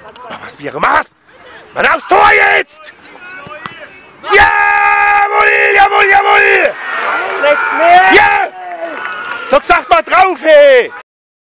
Mach was, Biere, mach was! Mann, aufs Tor jetzt! Jawohl, jawohl, jawohl! Ja! So, sagt mal drauf, hey!